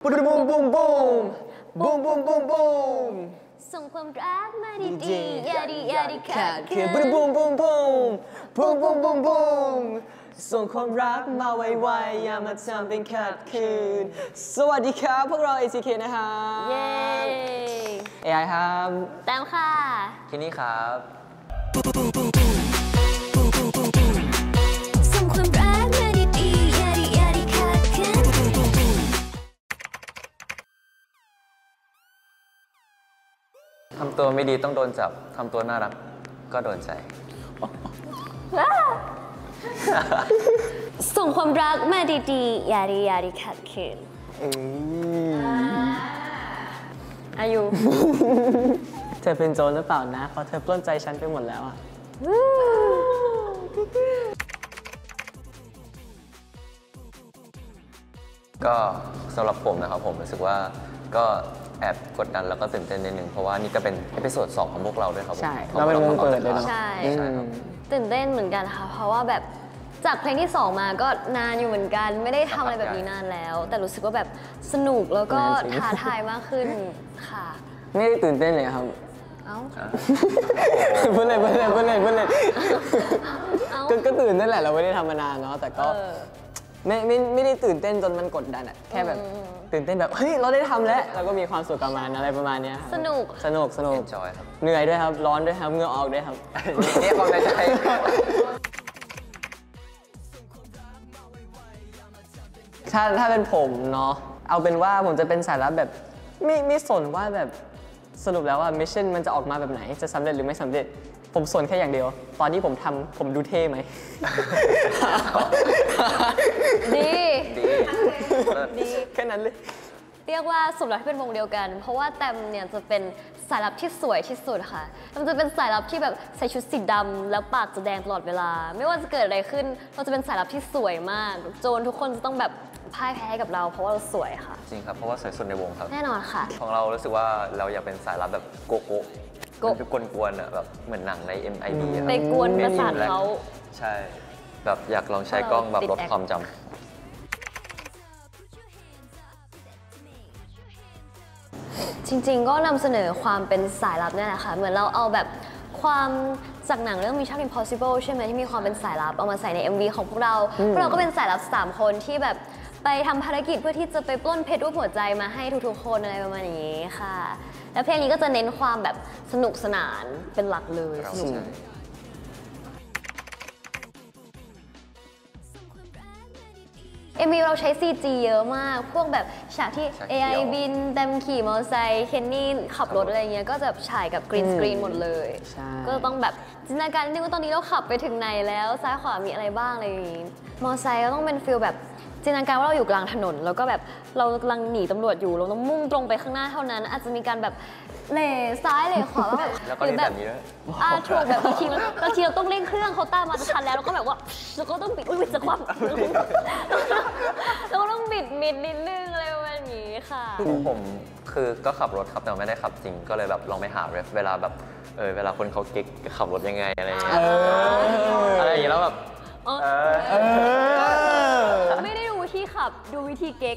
บูมบูมบูมบูมบูมบูมบูมบูมส่งความรักมาดีๆอย่าดีขาดคืนบูมบูมบูมบูมบูมบูมบูมบูมส่งความรักมาไวๆอย่ามาทำเป็นขัดขืนสวัสดีครับพวกเรา ACK นะครับเย้ AI ครับแต้มค่ะที่นี่ครับส่งความรักมาดีๆอย่าดีขาดคืนทำตัวไม่ดีต้องโดนจับทำตัวน่ารักก็โดนใจส่งความรักมาดีๆอย่าดีขาดคืนอายุเธอเป็นโจรหรือเปล่านะเพราะเธอปล้นใจฉันไปหมดแล้วอ่ะก็สำหรับผมนะครับผมรู้สึกว่าก็แอบกดดันแล้วก็ตื่นเต้นนิดนึงเพราะว่านี่ก็เป็นเอพิโซด2ของพวกเราด้วยครับใช่เราเป็นวงเปิดเลยเนาะใช่ตื่นเต้นเหมือนกันค่ะเพราะว่าแบบจากเพลงที่2มาก็นานอยู่เหมือนกันไม่ได้ทำอะไรแบบนี้นานแล้วแต่รู้สึกว่าแบบสนุกแล้วก็ท้าทายมากขึ้นค่ะไม่ได้ตื่นเต้นเลยครับเอ้าพูดเลยก็ตื่นนั่นแหละเราไม่ได้ทำมานานเนาะแต่ก็ไม่ได้ตื่นเต้นจนมันกดดันอะแค่แบบตื่นเต้นแบบเฮ้ยเราได้ทำแล้วเราก็มีความสุขกับมันอะไรประมาณนี้สนุก enjoy ครับเหนื่อยด้วยครับร้อนด้วยครับเหงื่อออกด้วยครับนี่ความในใจถ้าเป็นผมเนาะเอาเป็นว่าผมจะเป็นสายลับแบบไม่สนว่าแบบสรุปแล้วว่ามิชชั่นมันจะออกมาแบบไหนจะสำเร็จหรือไม่สำเร็จผมสนแค่อย่างเดียวตอนที่ผมทำผมดูเท่ไหมดีแค่นั้นเลยเรียกว่าสมแล้วที่เป็นวงเดียวกันเพราะว่าแตมเนี่ยจะเป็นสายลับที่สวยที่สุดค่ะมันจะเป็นสายลับที่แบบใส่ชุดสีดำแล้วปากจะแดงตลอดเวลาไม่ว่าจะเกิดอะไรขึ้นเราจะเป็นสายลับที่สวยมากโจรทุกคนจะต้องแบบพ่ายแพ้กับเราเพราะว่าเราสวยค่ะจริงครับเพราะว่าสวยสุดในวงครับแน่นอนค่ะของเรารู้สึกว่าเราอยากเป็นสายลับแบบโกโก้คือกวนๆอ่ะแบบเหมือนหนังใน MIB ครับไปกวนประสาทเขาใช่แบบอยากลองใช้กล้องแบบลดความจำจริงๆก็นำเสนอความเป็นสายลับนี่แหละค่ะเหมือนเราเอาแบบความจากหนังเรื่อง Mission Impossible ใช่ไหมที่มีความเป็นสายลับเอามาใส่ใน MV ของพวกเราก็เป็นสายลับ3คนที่แบบไปทำภารกิจเพื่อที่จะไปปล้นเพชรรูปหัวใจมาให้ทุกๆคนอะไรประมาณนี้ค่ะแล้วเพลงนี้ก็จะเน้นความแบบสนุกสนานเป็นหลักเลยสนุกMV เราใช้ CG เยอะมากพวกแบบฉากที่ AI บินแตมขี่มอเตอร์ไซค์เคนนี่ขับรถอะไรเงี้ยก็จะฉายกับกรีนสกรีนหมดเลยก็ต้องแบบจินตนาการนิดนึงว่าตอนนี้เราขับไปถึงไหนแล้วซ้ายขวามีอะไรบ้างอะไรอย่างงี้มอเตอร์ไซค์ก็ต้องเป็นฟีลแบบจินตนาการว่าเราอยู่กลางถนนแล้วก็แบบเรากำลังหนีตำรวจอยู่เราต้องมุ่งตรงไปข้างหน้าเท่านั้นอาจจะมีการแบบเหล่ซ้ายเหล่ขวาแบบหรือแบบถูกแบบบางทีเราต้องเร่งเครื่องเขาตามมาทันแล้วเราก็แบบว่าเราก็ต้องบิดจะคว่ำเราก็ต้องบิดนิดนึงอะไรประมาณนี้ค่ะผมคือก็ขับรถครับแต่ไม่ได้ขับจริงก็เลยแบบลองไปหาเรฟเวลาแบบเวลาคนเขาเก๊กขับรถยังไงอะไรอย่างเงี้ยอะไรอย่างเงี้ยแล้วแบบไม่ได้ดูวิธีขับดูวิธีเก๊ก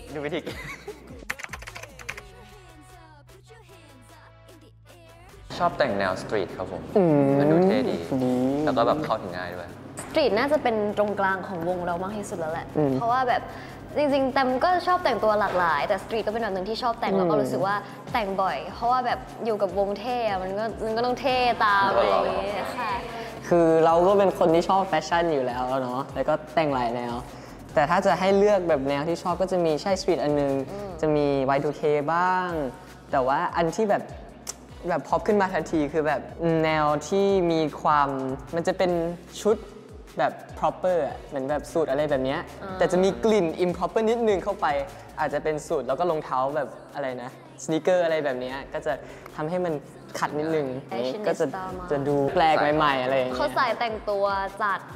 ชอบแต่งแนวสตรีทครับผมมันดูเท่ดีแล้วก็แบบเข้าถึงง่ายด้วยสตรีทน่าจะเป็นตรงกลางของวงเรามากที่สุดแล้วแหละเพราะว่าแบบจริงๆแต่ก็ชอบแต่งตัวหลากหลายแต่สตรีทก็เป็นแบบหนึ่งที่ชอบแต่งแล้วก็รู้สึกว่าแต่งบ่อยเพราะว่าแบบอยู่กับวงเท่มันก็ต้องเท่ตามอะไรอย่างเงี้ยค่ะคือเราก็เป็นคนที่ชอบแฟชั่นอยู่แล้วเนาะแล้วก็แต่งหลายแนวแต่ถ้าจะให้เลือกแบบแนวที่ชอบก็จะมีใช่สตรีทอันนึงจะมี Y2K บ้างแต่ว่าอันที่แบบพอปขึ้นมาทันทีคือแบบแนวที่มีความมันจะเป็นชุดแบบ proper เหมือนแบบสูทอะไรแบบนี้แต่จะมีกลิ่น improper นิดนึงเข้าไปอาจจะเป็นสูทแล้วก็รองเท้าแบบอะไรนะสนีกเกอร์อะไรแบบนี้ก็จะทำให้มันขัดนิดนึงก็จะดูแปลกใหม่ๆอะไรอย่างเงี้ยเขาใส่แต่งตัวจัด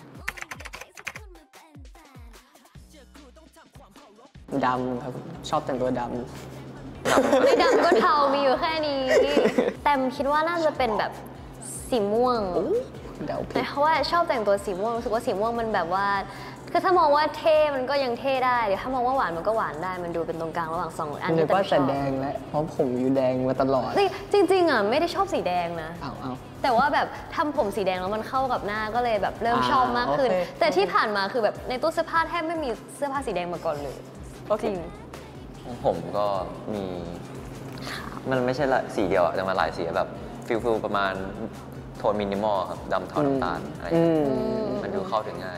ดำครับชอบแต่งตัวดำไม่ดำก็เทามีอยู่แค่นี้แต่คิดว่าน่าจะเป็นแบบสีม่วงเพราะว่าชอบแต่งตัวสีม่วงรู้สึกว่าสีม่วงมันแบบว่าคือถ้ามองว่าเท่มันก็ยังเท่ได้หรือถ้ามองว่าหวานมันก็หวานได้มันดูเป็นตรงกลางระหว่างสองอันนึที่กแต่ว่าชแต่อบแดงแล้วเพราะผมอยู่แดงมาตลอดจริงๆอ่ะไม่ได้ชอบสีแดงนะเอาแต่ว่าแบบทำผมสีแดงแล้วมันเข้ากับหน้าก็เลยแบบเริ่มชอบมากขึ้นโอเคแต่ที่ผ่านมาคือแบบในตู้เสื้อผ้าแทบไม่มีเสื้อผ้าสีแดงมาก่อนเลยจริงของผมก็มีมันไม่ใช่สีเดียวอะแต่มาหลายสีแบบฟิลประมาณโทนมินิมอลครับดำเทาน้ำตาลอะไรอย่างเงี้ยมันดูเข้าถึงง่าย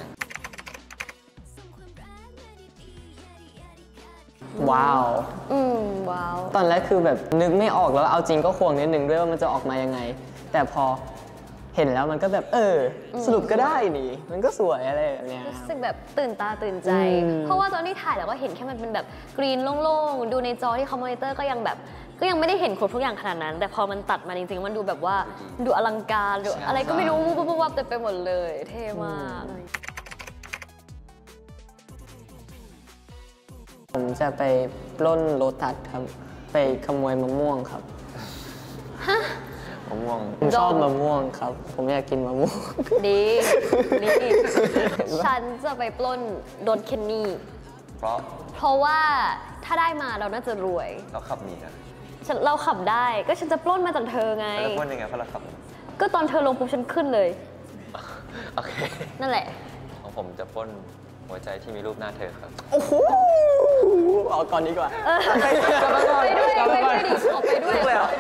ว้าวว้าวตอนแรกคือแบบนึกไม่ออกแล้วเอาจริงก็ควงนิดนึงด้วยว่ามันจะออกมายังไง แต่พอเห็นแล้วมันก็แบบสรุปก็ได้นี่ มันก็สวยอะไรแบบเนี้ยรู้สึกแบบตื่นตาตื่นใจอืมเพราะว่าตอนที่ถ่ายเราก็เห็นแค่มันเป็นแบบกรีนโล่งๆ ดูในจอที่เขามอนิเตอร์ก็ยังแบบก็ยังไม่ได้เห็นครบทุกอย่างขนาดนั้น แต่พอมันตัดมาจริงๆ มันดูแบบว่าดูอลังการดูอะไรก็ไม่รู้วุบวับเต็มไปหมดเลย เท่มากผมจะไปปล้นโลตัสครับ ไปขโมยมะม่วงครับมะม่วงผมชอบมะม่วงครับ ผมอยากกินมะม่วงดีดีฉันจะไปปล้นรถเคนนี่ เพราะว่าถ้าได้มาเราน่าจะรวยเราขับหนีนะเราขับได้ก็ฉันจะปล้นมาจากเธอไงแล้วพ่นยังไงเพราะเราขับก็ตอนเธอลงปุ๊บฉันขึ้นเลยโอเคนั่นแหละของผมจะปล้นหัวใจที่มีรูปหน้าเธอครับโอ้โหเอาก่อนดีกว่ากลับมาก่อนไปด้วยไปด้วยดิขอไปด้วยเลยเหรอ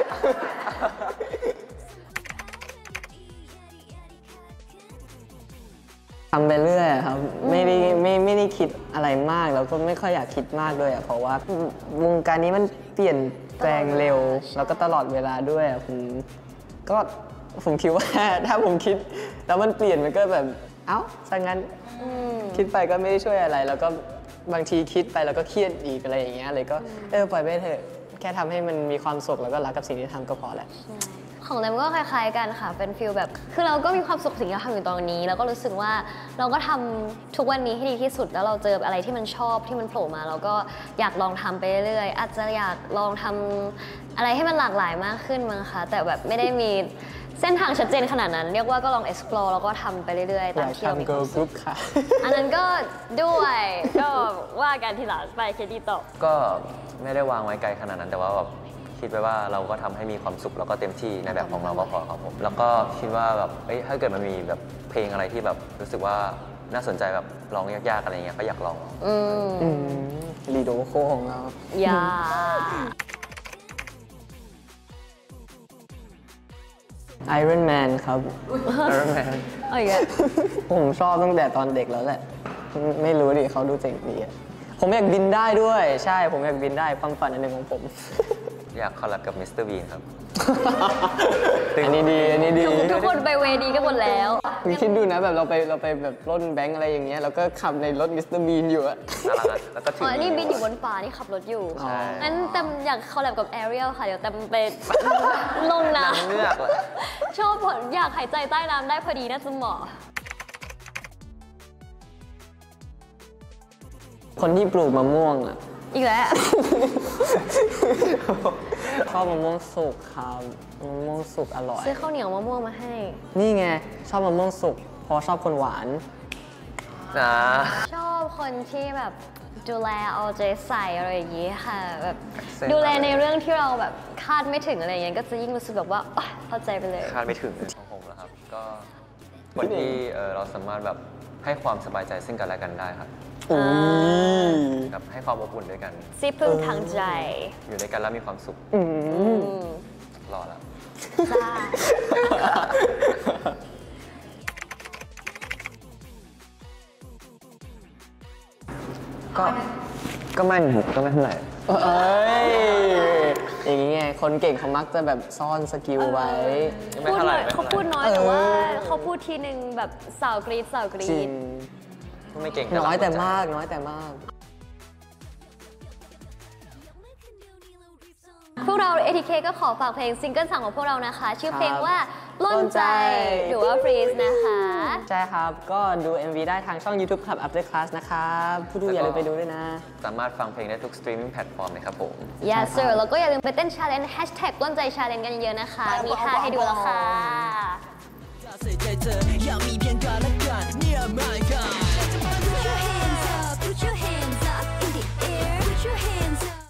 ทำไปเรื่อยอะครับไม่ได้คิดอะไรมากแล้วก็ไม่ค่อยอยากคิดมากด้วยอะเพราะว่าวงการนี้มันเปลี่ยนแปลงเร็ว แล้วก็ตลอดเวลาด้วยอะผมคิดว่า ถ้าผมคิดแล้วมันเปลี่ยนมันก็แบบเอ้าซะงั้นคิดไปก็ไม่ได้ช่วยอะไร แล้วก็บางทีคิดไปแล้วก็เครียดอีกอะไรอย่างเงี้ยเลยก็ปล่อยไปเถอะแค่ทำให้มันมีความสุขแล้วก็รักกับสิ่งที่ทำก็พอแหละของแรมก็คล้ายๆกันค่ะ เป็นฟิลแบบ คือเราก็มีความสุขสิ่งที่เราทำอยู่ตอนนี้ แล้วก็รู้สึกว่าเราก็ทำทุกวันนี้ให้ดีที่สุด แล้วเราเจออะไรที่มันชอบที่มันโผล่มา เราก็อยากลองทำไปเรื่อยๆ อาจจะอยากลองทำอะไรให้มันหลากหลายมากขึ้นมั้งคะ แต่แบบไม่ได้มีเส้นทางชัดเจนขนาดนั้น เรียกว่าก็ลอง explore แล้วก็ทำไปเรื่อยๆ ตามที่เรามีความสุขค่ะอันนั้นก็ด้วยก็ว่ากันทีหลังไปเคดีต่อก็ไม่ได้วางไว้ไกลขนาดนั้นแต่ว่าแบบคิดไว้ว่าเราก็ทำให้มีความสุขแล้วก็เต็มที่ในแบบของเราก็พอครับผมแล้วก็คิดว่าแบบถ้าเกิดมันมีแบบเพลงอะไรที่แบบรู้สึกว่าน่าสนใจแบบร้องยากๆอะไรเงี้ยก็อยากลองลีโดโคของเราอย่า Iron Man ครับ Iron Man เอาอีกแล้วผมชอบตั้งแต่ตอนเด็กแล้วแหละ ไม่รู้ดิเขาดูเจ๋งดีอะผมอยากบินได้ด้วย ใช่ ผมอยากบินได้ความฝันอันหนึ่งของผมอยากคอลแลบกับมิสเตอร์บีนครับอันนี้ดีอันนี้ดีทุกคนไปเวดีกันหมดแล้วคุณคิดดูนะแบบเราไปแบบปล้นแบงก์อะไรอย่างเงี้ยแล้วก็ขับในรถมิสเตอร์บีนอยู่อะน่ารักนะแล้วก็ถือ๋ออ นี่บินอยู่บนฟ้านี่ขับรถอยู่ใช่งั้นแตมอยากคอลแลบกับแอเรียลค่ะ เดี๋ยวแตมไปลงน้เลือกเลยำชอบผลอยากหายใจใต้น้ำได้พอดีน่าจะเหมาะคนที่ปลูกมะม่วงอะอีกแล้วชอบมะม่วงสุกครับมะม่วงสุกอร่อยซื้อข้าวเหนียวมะม่วงมาให้นี่ไงชอบมะม่วงสุกเพราะชอบคนหวานนะชอบคนที่แบบดูแลเอาใจใส่อะไรอย่างนี้ค่ะแบบเส้นดูแลในเรื่องที่เราแบบคาดไม่ถึงอะไรอย่างเงี้ยก็จะยิ่งรู้สึกแบบว่าอ๊ะเข้าใจไปเลยคาดไม่ถึงของผมแล้วครับ ก็คนที่เราสามารถแบบให้ความสบายใจซึ่งกันและกันได้ครับแบบให้ความอบอุ่นด้วยกันซิพึ่งทางใจอยู่ด้วยกันแล้วมีความสุขรอแล้วจ้าก็ไม่ครับก็ไม่เท่าไหร่เอ้ยอย่างงี้ไงคนเก่งเขามักจะแบบซ่อนสกิลไว้ไม่เท่าไหร่เขาพูดน้อยแต่ว่าเขาพูดทีนึงแบบสาวกรีดสาวกรีจริดงไม่เก่งน้อยแต่รัหัวใจมากน้อยแต่มากพวกเรา ATK ก็ขอฝากเพลงซิงเกิล3ของพวกเรานะคะ ชื่อเพลงว่าปล้นใจ หรือว่า Freeze นะคะใช่ครับ ก็ดู MV ได้ทางช่อง YouTube Club After Class นะครับผู้ดูอย่าลืมไปดูด้วยนะสามารถฟังเพลงได้ทุกสตรีมมิ่งแพลตฟอร์มเลยครับผม Yes sir แล้วก็อย่าลืมไปเต้น challenge hashtag ปล้นใจ challenge กันเยอะๆนะคะ มีท่าให้ดูแล้วค่ะใส่ใจเธออยากมีเพียงกันและกันเนี่ยไม่กัน your hands up.